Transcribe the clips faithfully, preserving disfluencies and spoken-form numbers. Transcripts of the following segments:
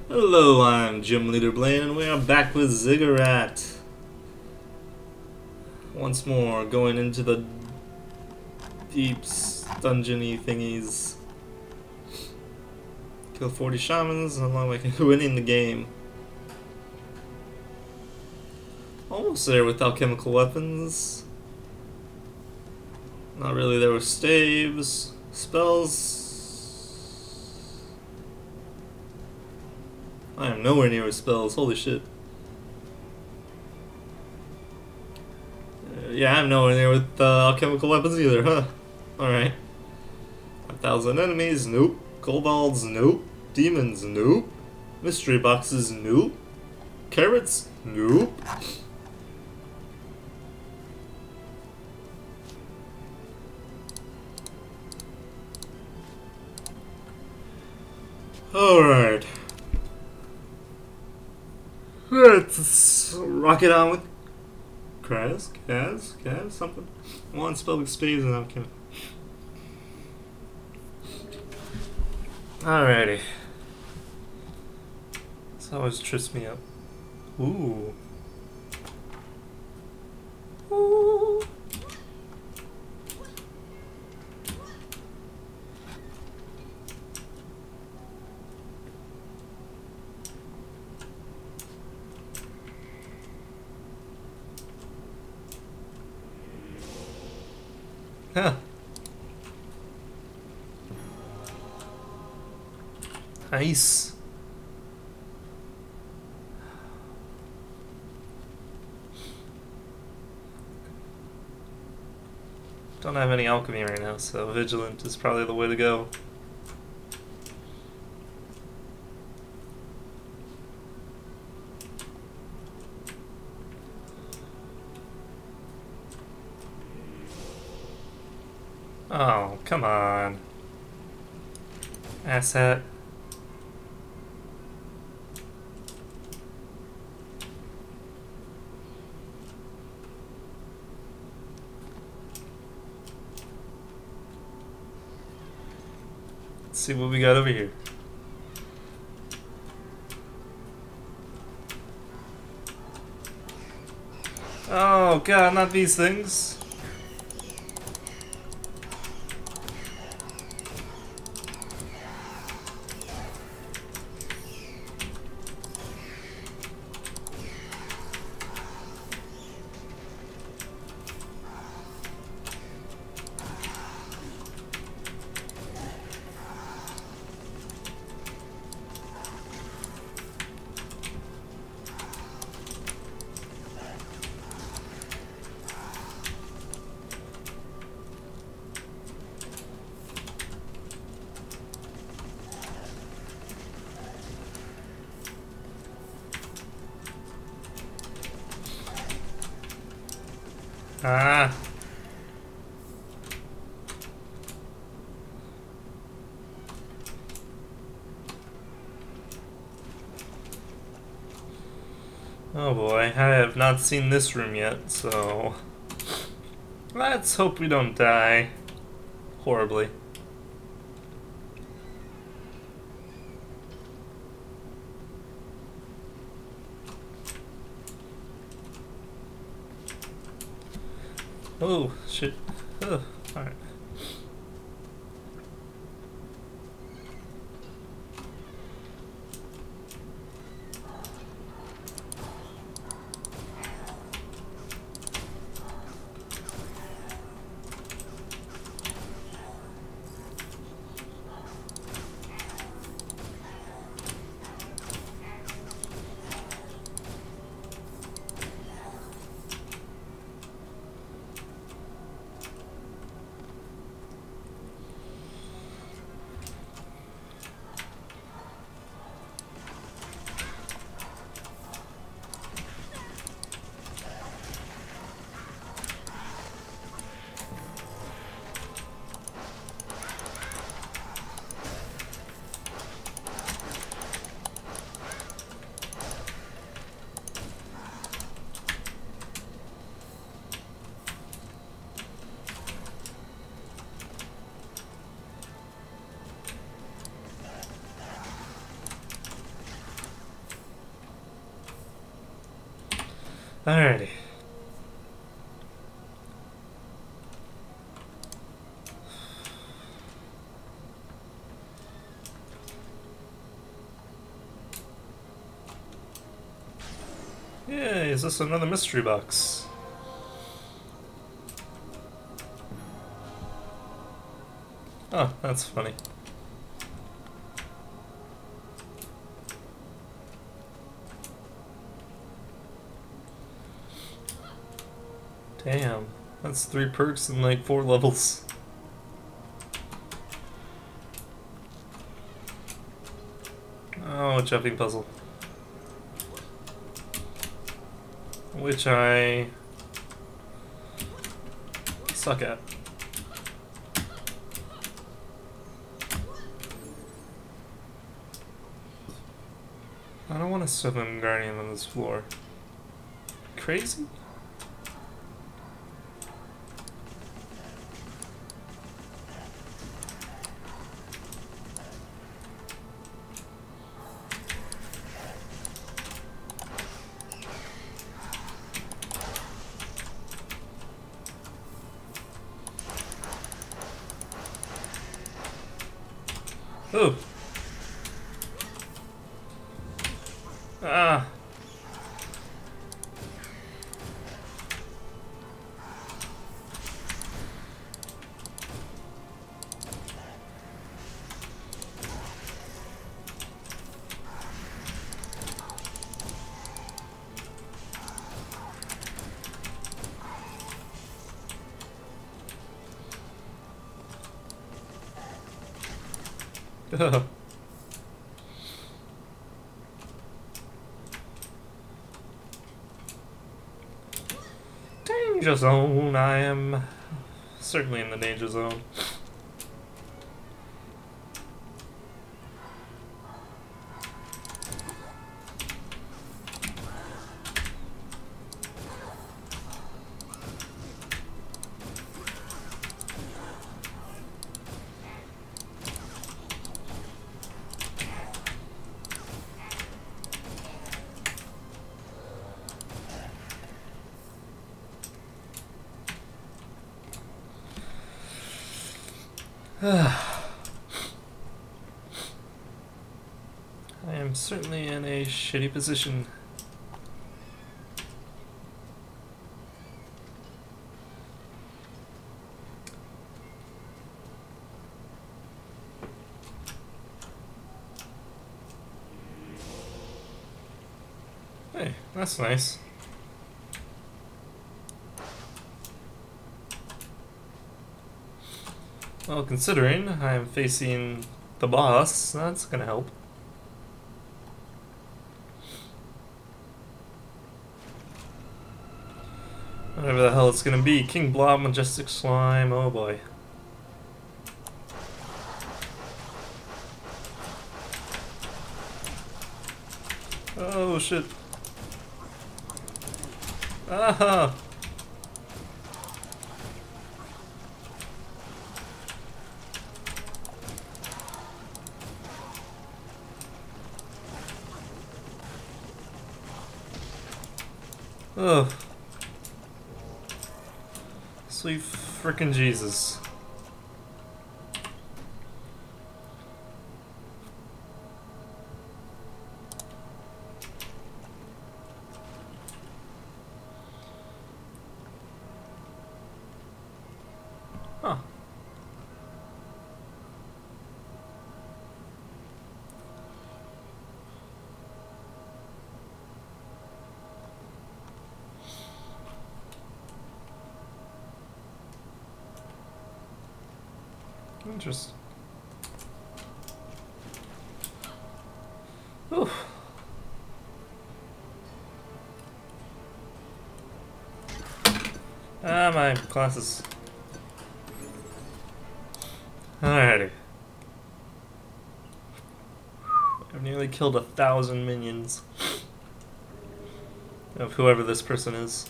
Hello, I'm GymLeaderBlaine, and we are back with Ziggurat. Once more, going into the deep dungeony thingies. Kill forty shamans, and long way winning the game. Almost there with alchemical weapons. Not really there with staves. Spells. I am nowhere near with spells, holy shit. Uh, yeah, I'm nowhere near with uh, alchemical weapons either, huh? Alright. A thousand enemies, nope. Kobolds, nope. Demons, nope. Mystery boxes, nope. Carrots, nope. Alright. Let's rock it on with Kraz, Kaz, Kaz, something. One spell with spades and alchemy. Alrighty. This always trips me up. Ooh. Ooh. Huh. Nice. Don't have any alchemy right now, so vigilant is probably the way to go. Oh, come on. Asshat. Let's see what we got over here. Oh god, not these things. Ah. Oh boy, I have not seen this room yet, so let's hope we don't die horribly. Oh, shit. Oh, alright. Alrighty. Yay, is this another mystery box? Oh, that's funny. Damn, that's three perks in like four levels. Oh, a jumping puzzle. Which I suck at. I don't want to summon Guardian on this floor. Crazy? Oh. Ah. Danger zone. I am certainly in the danger zone. I am certainly in a shitty position. Hey, that's nice. Well, considering I'm facing the boss, that's gonna help. Whatever the hell it's gonna be. King Blob, Majestic Slime, oh boy. Oh shit. Ah! Ugh. Sweet frickin' Jesus. Huh. Interesting. Oof. Ah, my glasses. Alrighty. I've nearly killed a thousand minions of whoever this person is.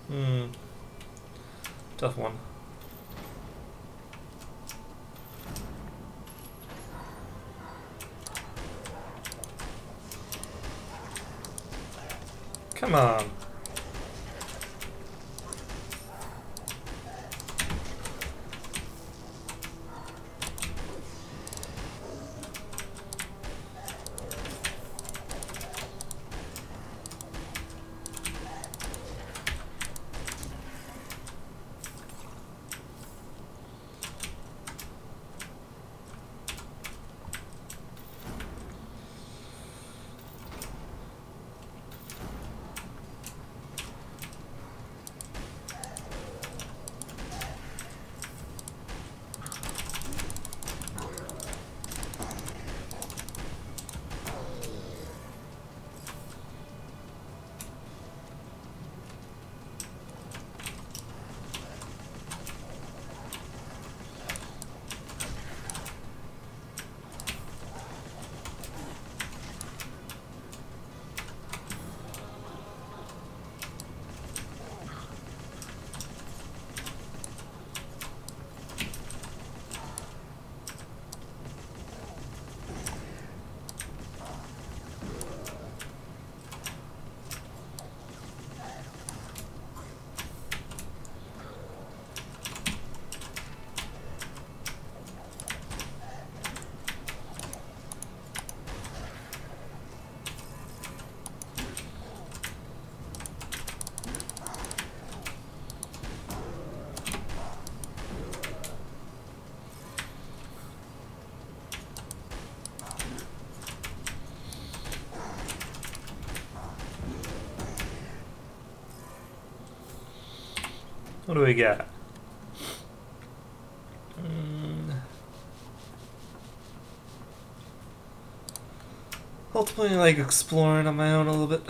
Hmm. Tough one. Come on. What do we got? Mm. Ultimately, like exploring on my own a little bit.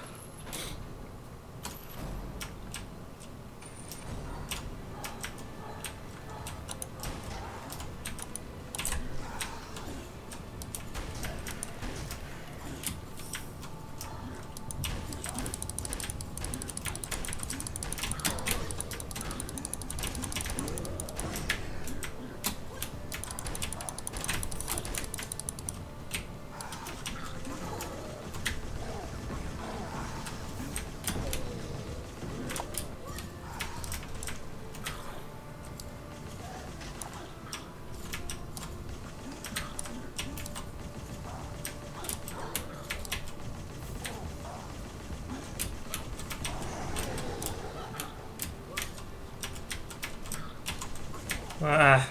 Ah.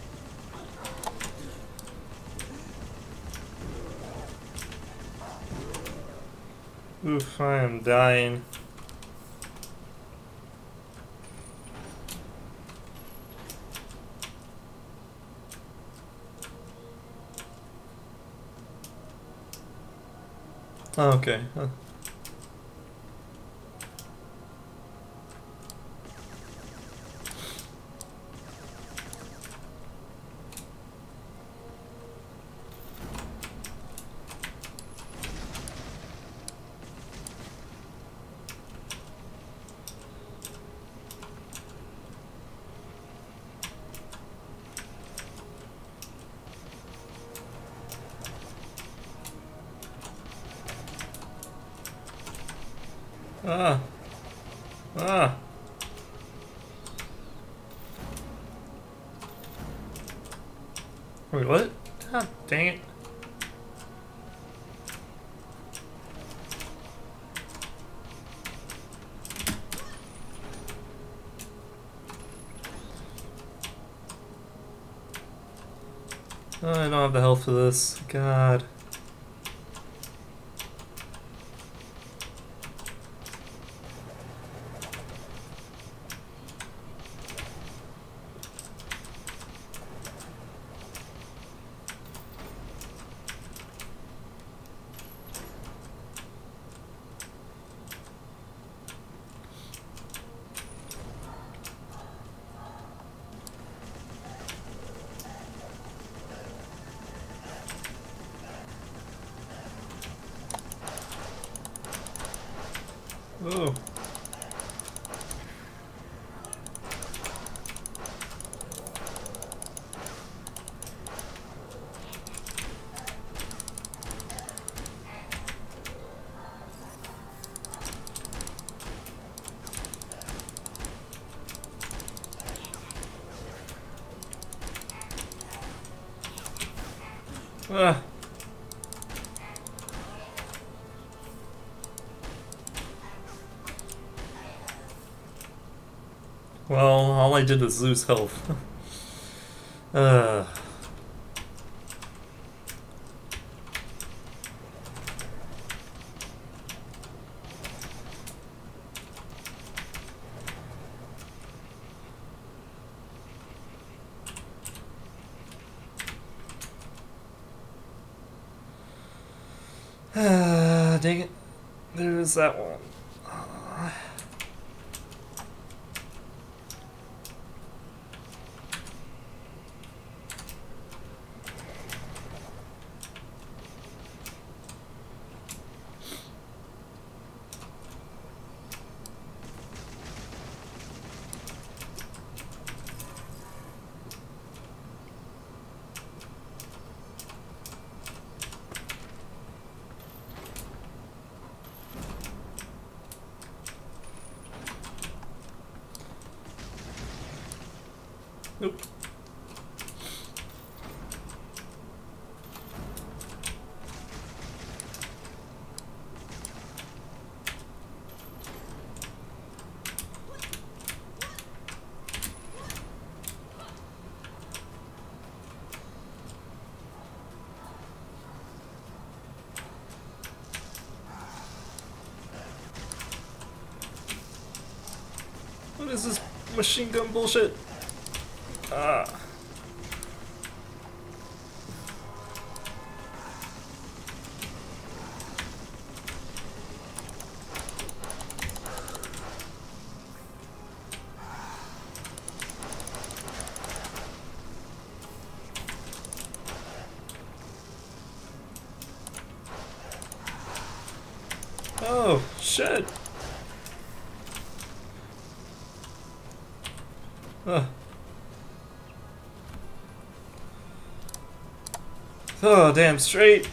Oof, I am dying. Oh, okay. Huh. Ah. Ah. Wait, what? Ah, dang it. Oh, I don't have the health for this. God. Oh. Ah. Well, all I did was lose health. uh. Ah, dang it. There's that one. Uh. Nope. What is this machine gun bullshit? Ah. Oh, shit. Huh. Oh, damn straight.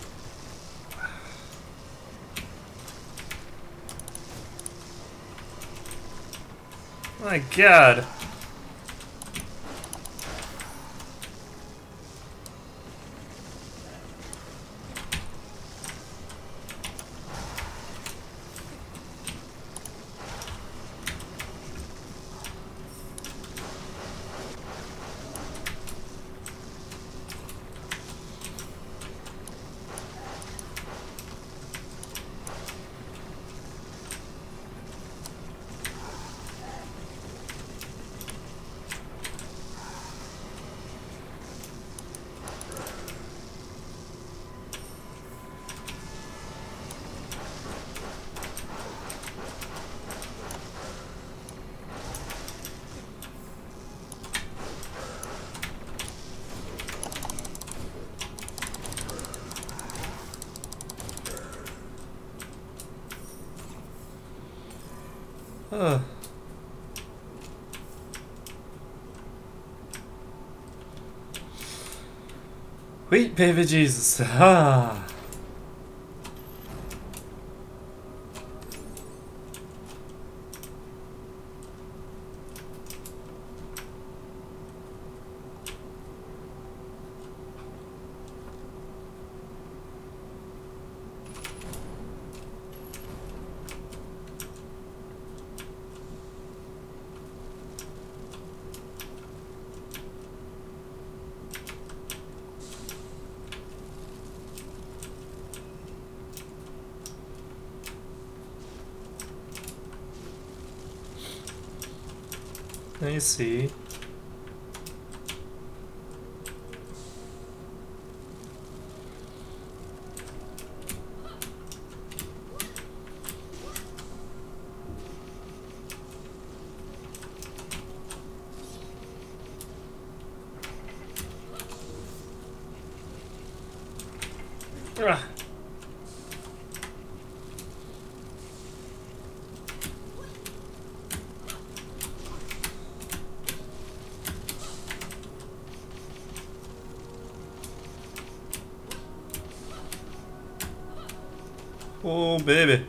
My god. Huh. Wait, baby Jesus. Ah. I see. Ah. Oh, baby.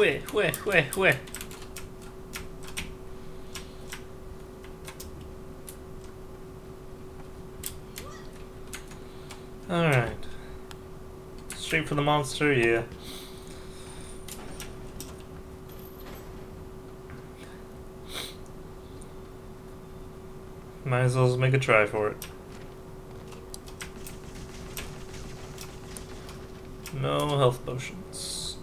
Wait, wait, wait, wait. Alright. Straight for the monster, yeah. Might as well make a try for it. No health potions.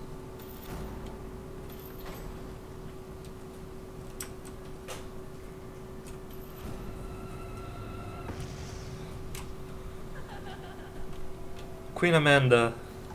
Queen Amanda.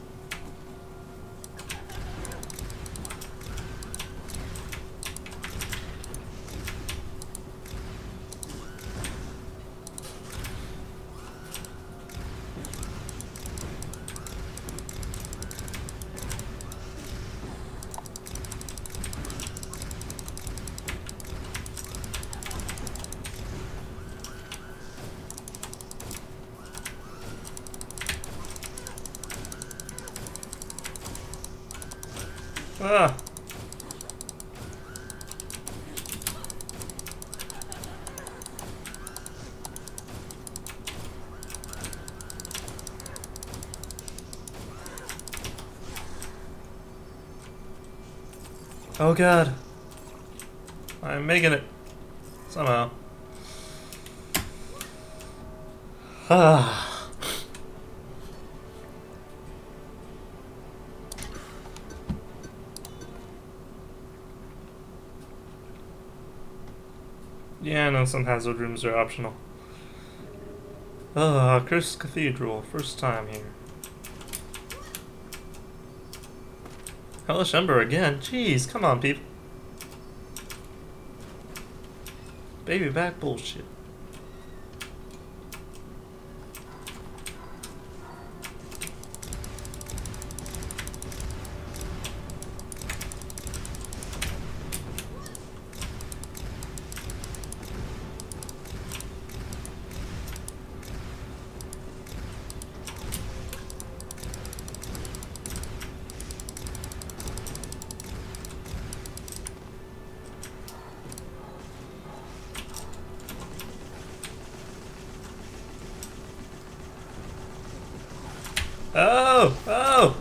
Ah. Oh god. I'm making it. Somehow. Ah. Yeah, I know some hazard rooms are optional. Ah, Cursed Cathedral. First time here. Hellish Ember again? Jeez, come on, people. Baby back bullshit. Oh! Oh!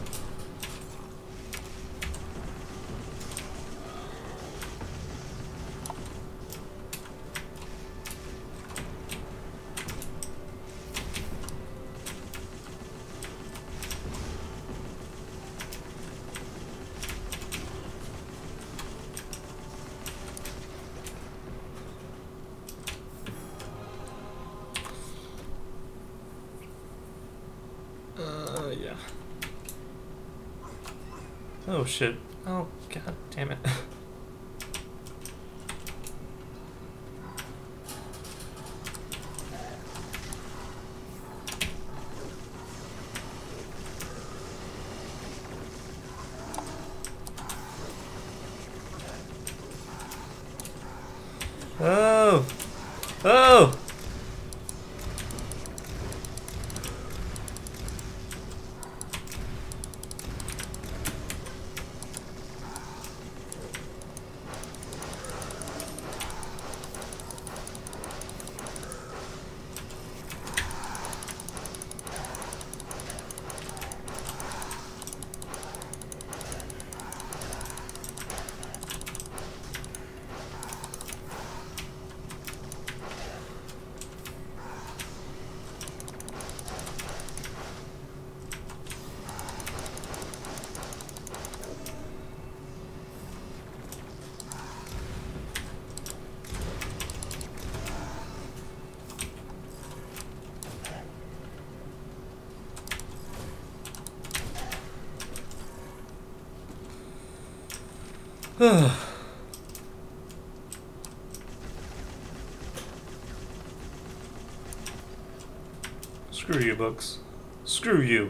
Uh, yeah. Oh shit. Oh, god damn it. Oh! Oh! Screw you, books. Screw you.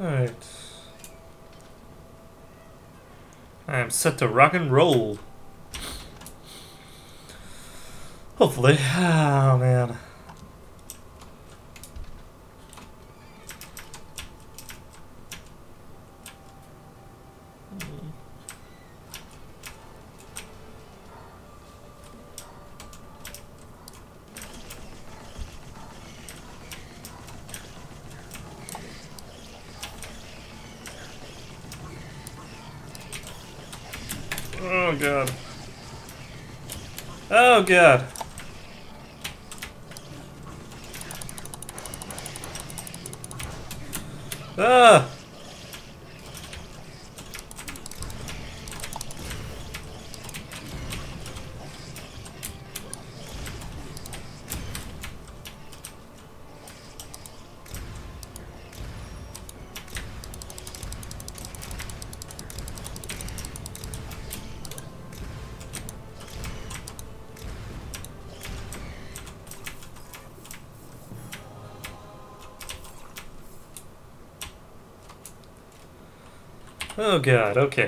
Alright. I am set to rock and roll. Hopefully. Oh, man. Oh, God. Oh, God. Ah! Oh, God, okay.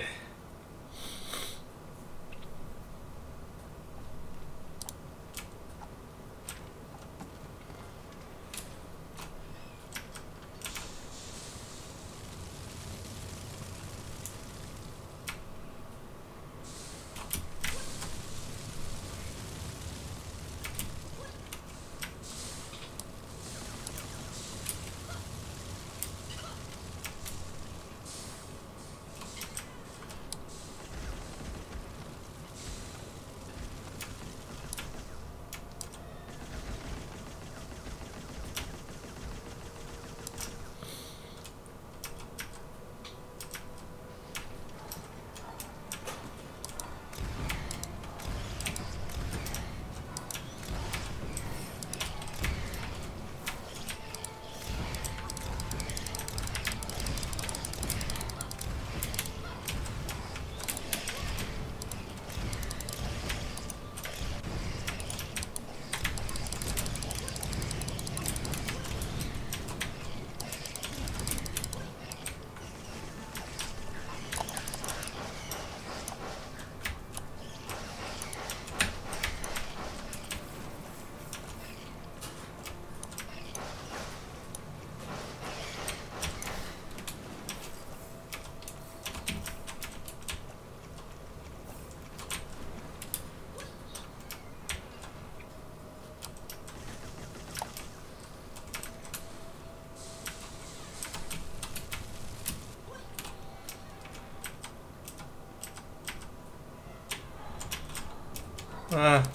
Ah.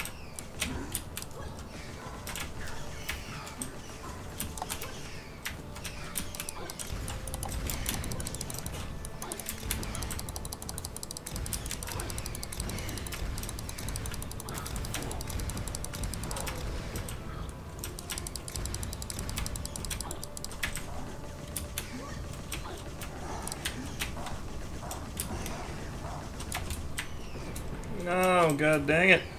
No, God dang it.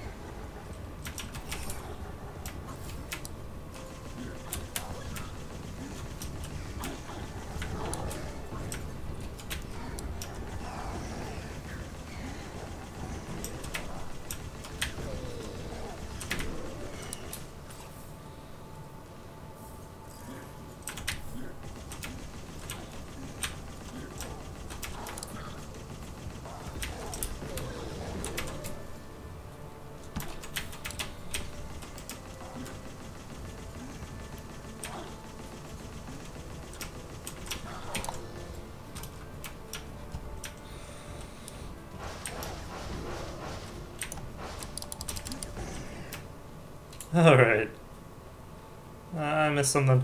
Alright. I missed something.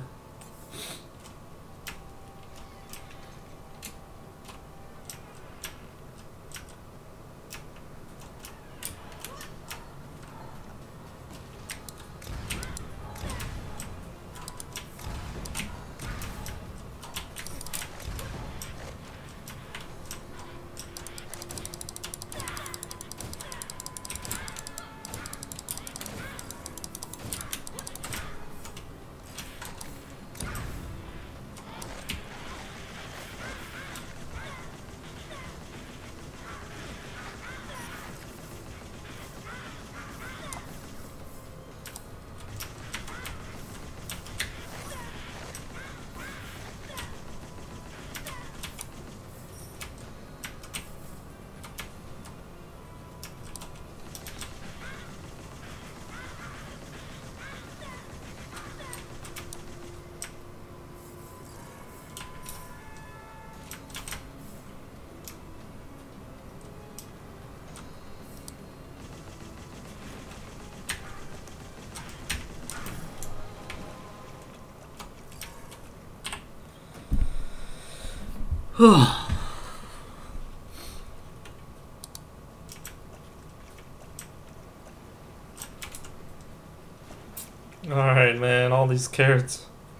Alright, man, all these carrots.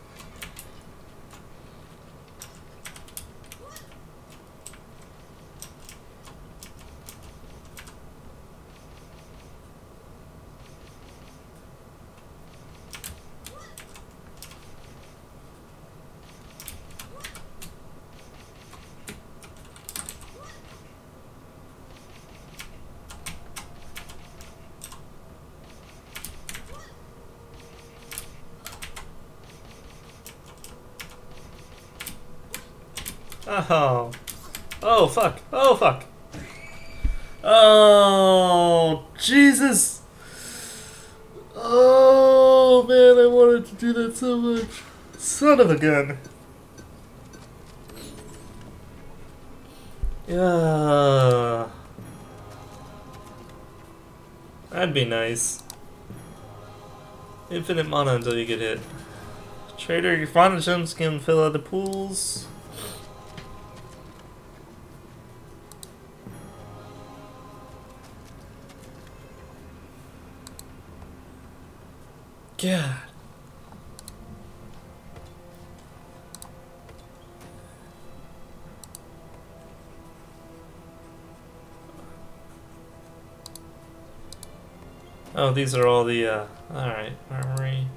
Oh. Oh, fuck. Oh, fuck. Oh, Jesus. Oh, man, I wanted to do that so much. Son of a gun. Yeah. That'd be nice. Infinite mana until you get hit. Trader, your final gems can fill out the pools. God. Oh, these are all the, uh, alright, armory.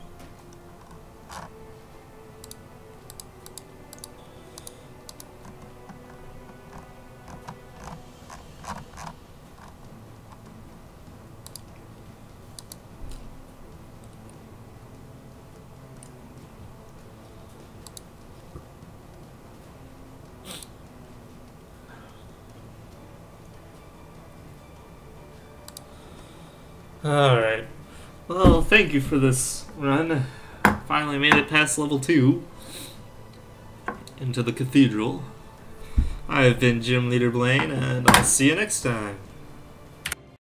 Alright. Well, thank you for this run. Finally made it past level two. Into the cathedral. I've been GymLeaderBlaine, and I'll see you next time.